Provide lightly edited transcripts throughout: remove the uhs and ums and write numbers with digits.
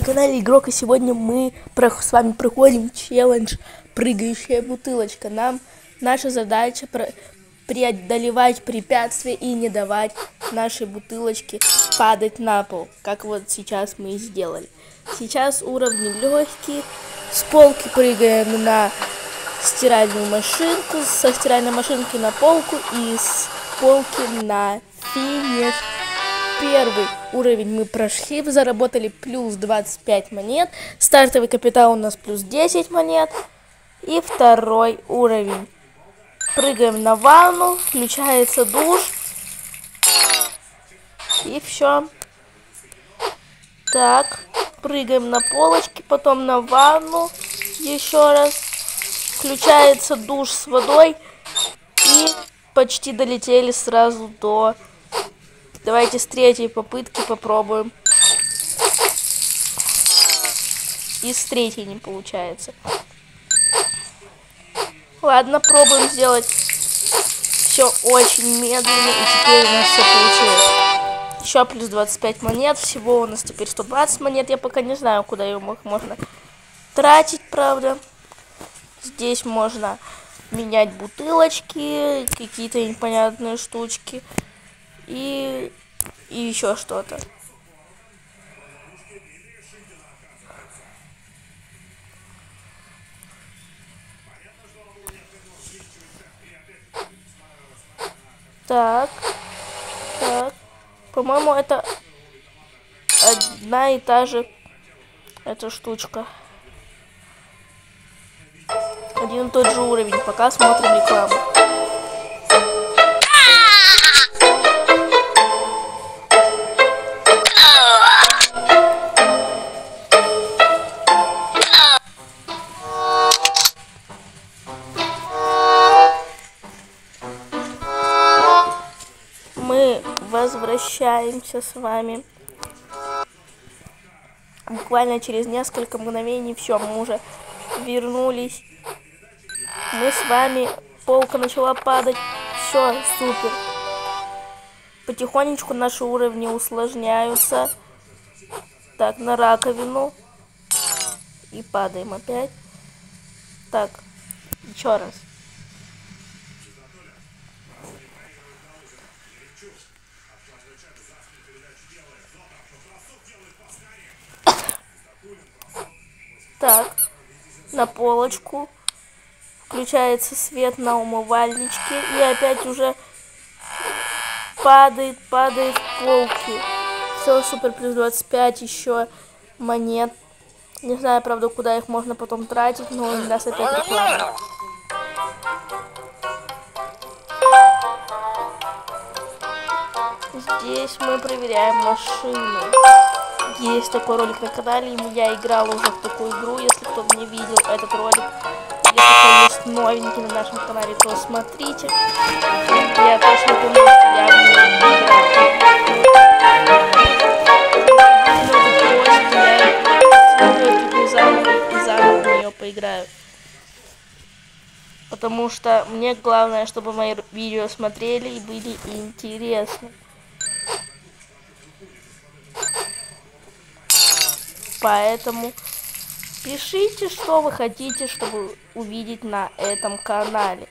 канале Игрок, и сегодня мы с вами проходим челлендж «Прыгающая бутылочка». Наша задача преодолевать препятствия и не давать нашей бутылочке падать на пол, как вот сейчас мы и сделали. Сейчас уровни легкие, с полки прыгаем на стиральную машинку, со стиральной машинки на полку и с полки на финиш. Первый уровень мы прошли, заработали плюс 25 монет. Стартовый капитал у нас плюс 10 монет. И второй уровень. Прыгаем на ванну, включается душ. И все. Так, прыгаем на полочки, потом на ванну. Еще раз. Включается душ с водой. И почти долетели сразу до... Давайте с третьей попытки попробуем. И с третьей не получается. Ладно, пробуем сделать все очень медленно. И теперь у нас все получилось. Еще плюс 25 монет. Всего у нас теперь 120 монет. Я пока не знаю, куда ее можно тратить, правда. Здесь можно менять бутылочки, какие-то непонятные штучки. И еще что-то. Так. По-моему, это одна и та же эта штучка. Один и тот же уровень. Пока смотрим рекламу. Мы возвращаемся с вами. Буквально через несколько мгновений все, мы уже вернулись. Мы с вами, полка начала падать. Все, супер. Потихонечку наши уровни усложняются. Так, на раковину. И падаем опять. Так, еще раз. Так, на полочку. Включается свет на умывальничке. И опять уже падает в полки. Все, супер, плюс 25 еще монет. Не знаю, правда, куда их можно потом тратить, но у нас опять реклама. Здесь мы проверяем машину. Есть такой ролик на канале, и я играла уже в такую игру. Если кто не видел этот ролик, если кто есть новенький на нашем канале, то смотрите. Я точно помню, что я в нее играла. В нее поиграю. Потому что мне главное, чтобы мои видео смотрели и были интересны. Поэтому пишите, что вы хотите, чтобы увидеть на этом канале.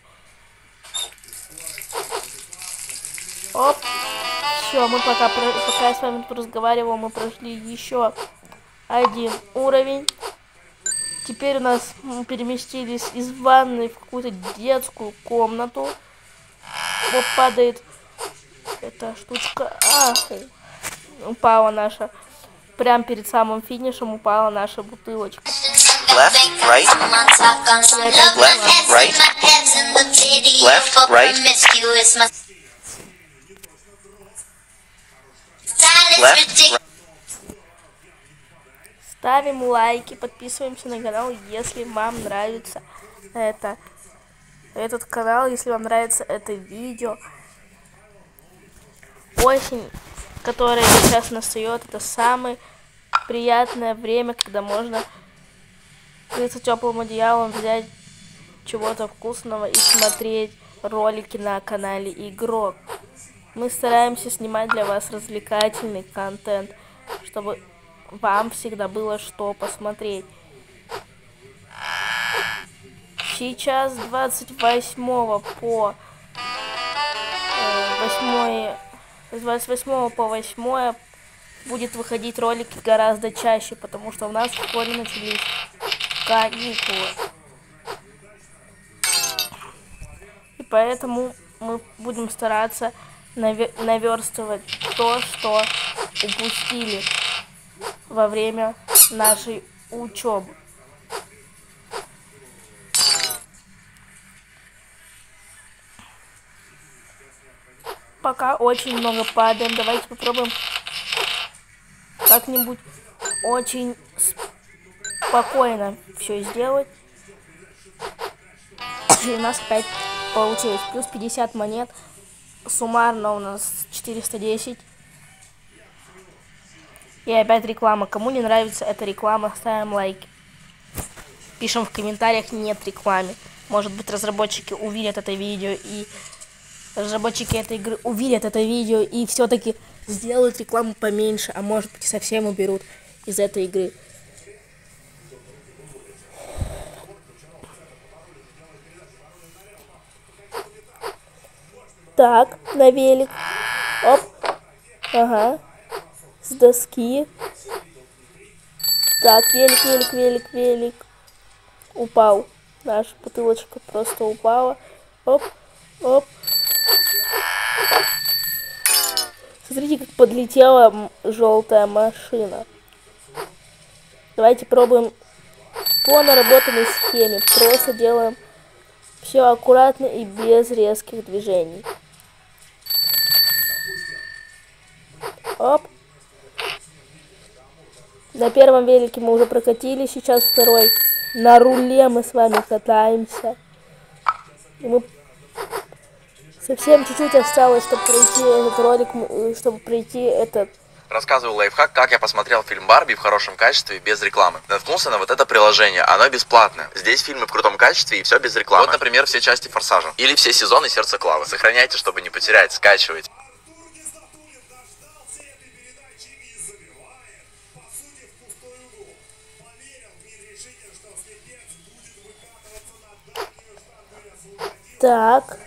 Оп. Все, мы пока я с вами тут разговаривал, мы прошли еще один уровень. Теперь у нас мы переместились из ванной в какую-то детскую комнату. Вот падает эта штучка. Упала наша. Прям перед самым финишем упала наша бутылочка. Left, right. Left, right. Left, right. Left. Ставим лайки, подписываемся на канал, если вам нравится этот канал, если вам нравится это видео. Осень, которая сейчас настает, это самое приятное время, когда можно укрыться теплым одеялом, взять чего-то вкусного и смотреть ролики на канале Игрок. Мы стараемся снимать для вас развлекательный контент, чтобы вам всегда было что посмотреть. Сейчас 28 по 28 по 8 будет выходить ролики гораздо чаще, потому что у нас в школе начались каникулы. И поэтому мы будем стараться наверстывать то, что упустили во время нашей учебы. Пока очень много падаем. Давайте попробуем как-нибудь очень спокойно все сделать. И у нас опять получилось плюс 50 монет. Суммарно у нас 410. И опять реклама. Кому не нравится эта реклама, ставим лайки. Пишем в комментариях «нет рекламе». Может быть, разработчики увидят это видео и разработчики этой игры увидят это видео и все-таки сделают рекламу поменьше, а может быть, совсем уберут из этой игры. Так, на велик. Оп. Ага. С доски. Так, велик. Упал. Наша бутылочка просто упала. Оп. Смотрите, как подлетела желтая машина. Давайте пробуем по наработанной схеме. Просто делаем все аккуратно и без резких движений. Оп. На первом велике мы уже прокатились, сейчас второй. На руле мы с вами катаемся. И мы совсем чуть-чуть осталось, чтобы пройти этот ролик, чтобы пройти этот... Рассказываю лайфхак, как я посмотрел фильм «Барби» в хорошем качестве, без рекламы. Наткнулся на вот это приложение, оно бесплатное. Здесь фильмы в крутом качестве и все без рекламы. Вот, например, все части «Форсажа». Или все сезоны «Сердце Клавы». Сохраняйте, чтобы не потерять, скачивайте. Так.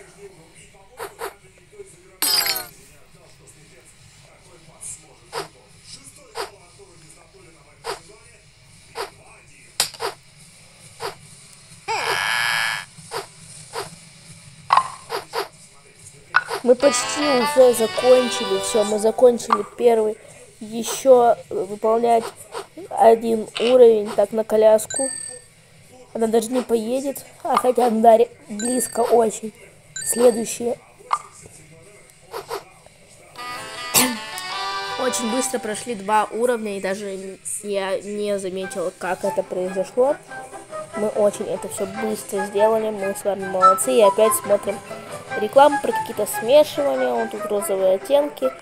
Мы почти уже закончили все. Мы закончили первый. Еще выполнять один уровень. Так, на коляску. Она даже не поедет. А хотя она близко очень. Следующие. Очень быстро прошли 2 уровня. И даже я не заметила, как это произошло. Мы очень это все быстро сделали. Мы с вами молодцы. И опять смотрим рекламу про какие-то смешивания. Вот тут розовые оттенки.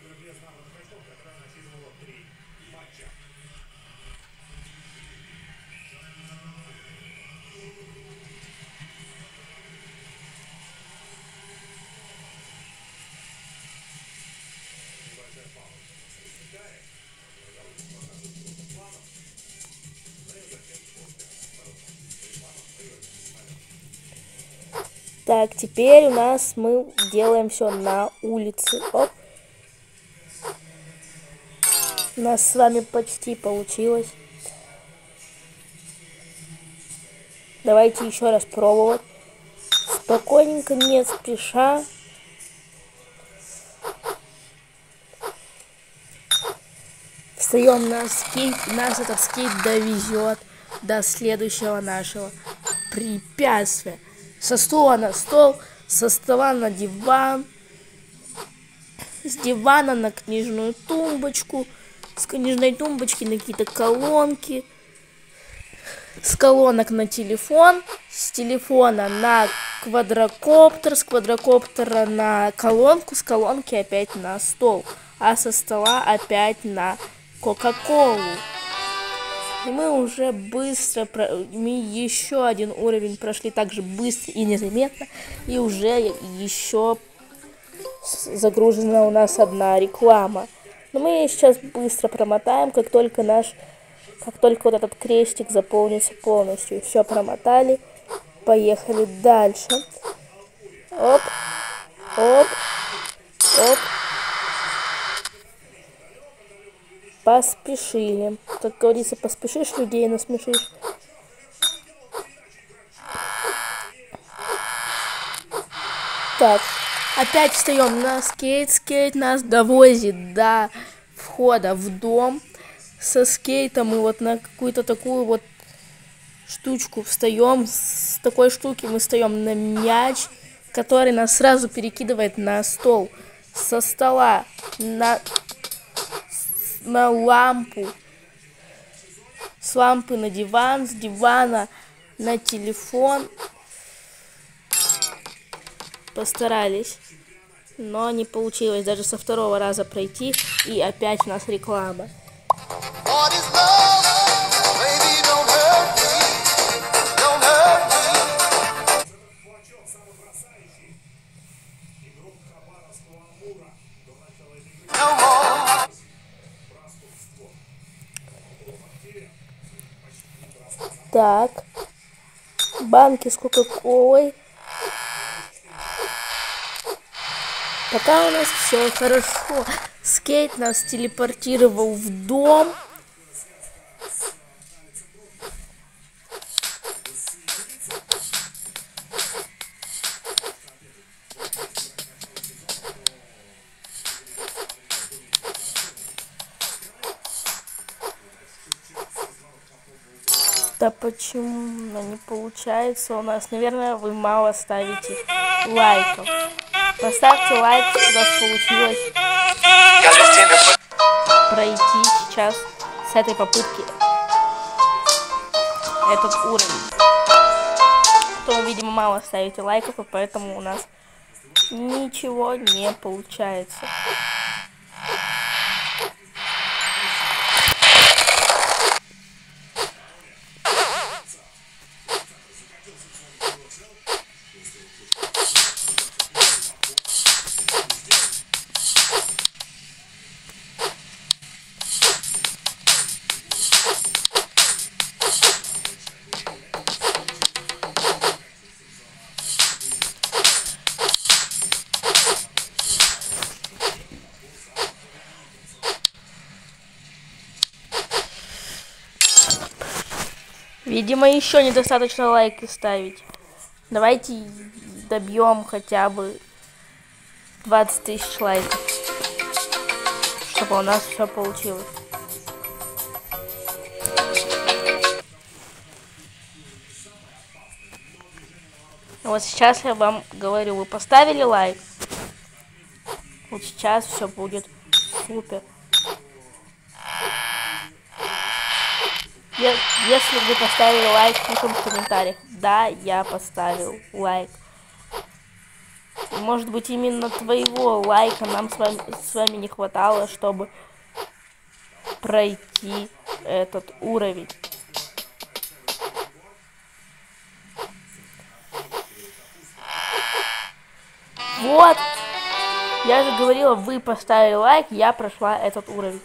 Так, теперь у нас мы делаем все на улице. Оп. У нас с вами почти получилось. Давайте еще раз пробовать. Спокойненько, не спеша. Встаем на скейт. Нас этот скейт довезет до следующего нашего препятствия. Со стула на стол, со стола на диван, с дивана на книжную тумбочку, с книжной тумбочки на какие-то колонки, с колонок на телефон, с телефона на квадрокоптер, с квадрокоптера на колонку, с колонки опять на стол, а со стола опять на Кока-Колу. И мы уже быстро, мы еще один уровень прошли так же быстро и незаметно. И уже еще загружена у нас одна реклама. Но мы сейчас быстро промотаем, как только вот этот крестик заполнится полностью. Все промотали. Поехали дальше. Оп, оп, оп. Поспешили. Как говорится, поспешишь, людей насмешишь. Так, опять встаем на скейт. Скейт нас довозит до входа в дом. Со скейтом мы вот на какую-то такую вот штучку встаем. С такой штуки мы встаем на мяч, который нас сразу перекидывает на стол. Со стола на лампу. С лампы на диван. С дивана на телефон. Постарались, но не получилось даже со второго раза пройти, и опять у нас реклама. Так, банки с кока-колой. Пока у нас все хорошо. Скейт нас телепортировал в дом. Да почему не получается у нас? Наверное, вы мало ставите лайков. Поставьте лайк, что у нас получилось пройти сейчас с этой попытки этот уровень. То, видимо, мало ставите лайков, и поэтому у нас ничего не получается. Видимо, еще недостаточно лайки ставить. Давайте добьем хотя бы 20 тысяч лайков, чтобы у нас все получилось. Вот сейчас я вам говорю, вы поставили лайк, вот сейчас все будет супер. Если вы поставили лайк, пишем в комментариях. Да, я поставил лайк. И, может быть, именно твоего лайка нам с вами не хватало, чтобы пройти этот уровень. Вот! Я же говорила, вы поставили лайк, я прошла этот уровень.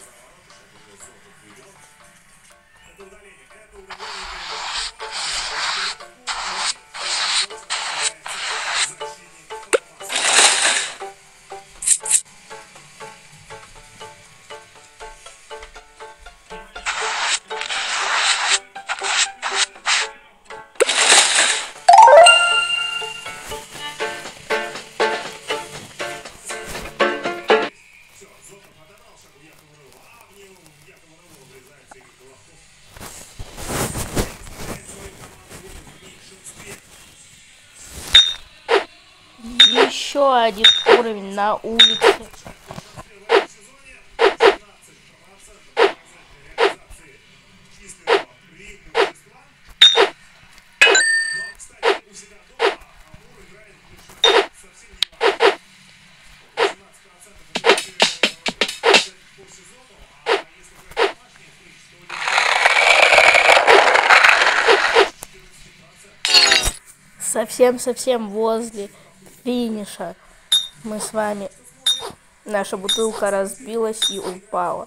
Еще один уровень на улице. Совсем-совсем возле финиша мы с вами Наша бутылка разбилась и упала.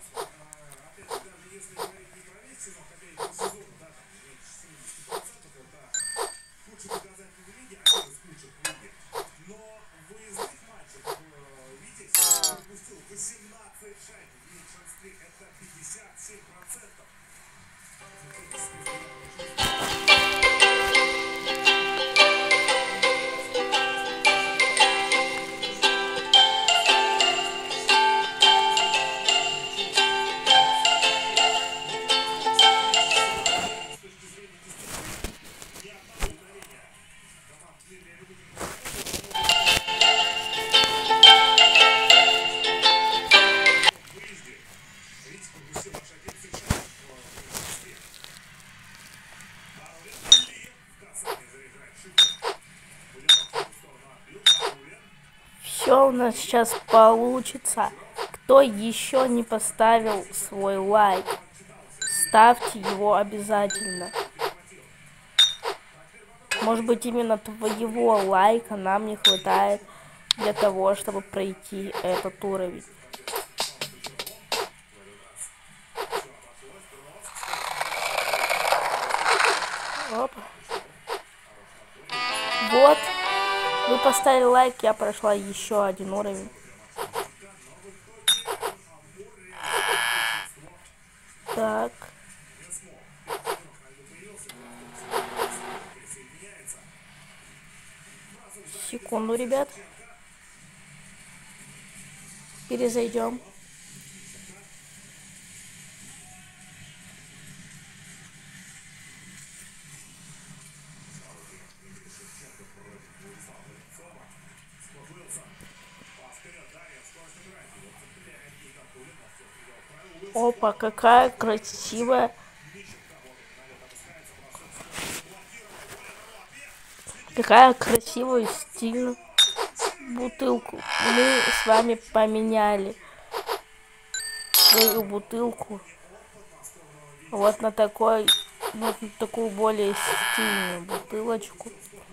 Все у нас сейчас получится. Кто еще не поставил свой лайк, ставьте его обязательно. Может быть, именно твоего лайка нам не хватает для того, чтобы пройти этот уровень. Оп. Вот. Вы поставили лайк, я прошла еще один уровень. Так. Секунду, ребят. Перезайдем. Опа, какая красивая. Какая красивую стильную бутылку. Мы с вами поменяли свою бутылку вот на такую более стильную бутылочку.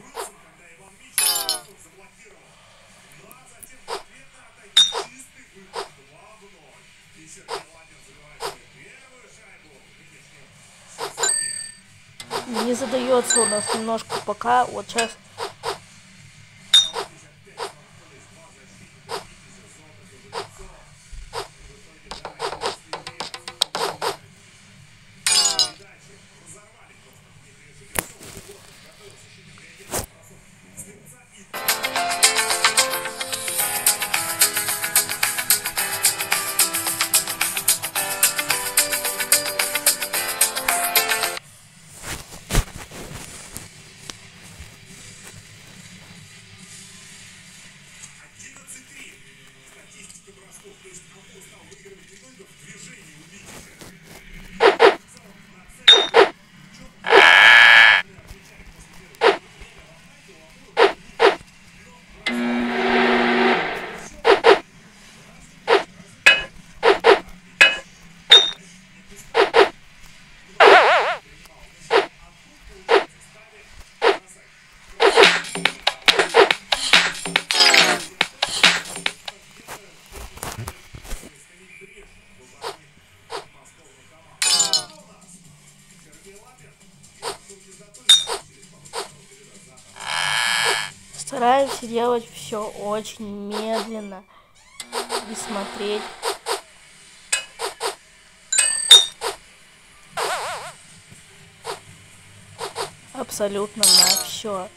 Не задается у нас немножко пока. Вот сейчас. Стараемся делать все очень медленно и смотреть абсолютно на все.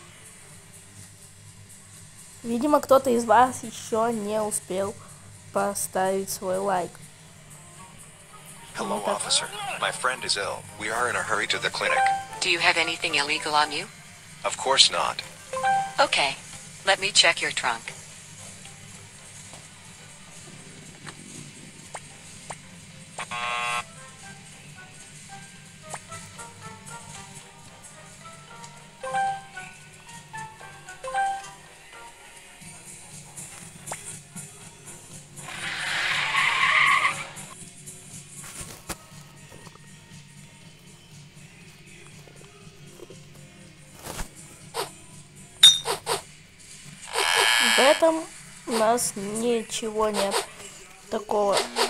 Видимо, кто-то из вас еще не успел поставить свой лайк. Hello, officer. My friend is ill. We are in a hurry to the clinic. Do you have anything illegal on you? Of course not. Okay, let me check your trunk. В этом У нас ничего нет такого.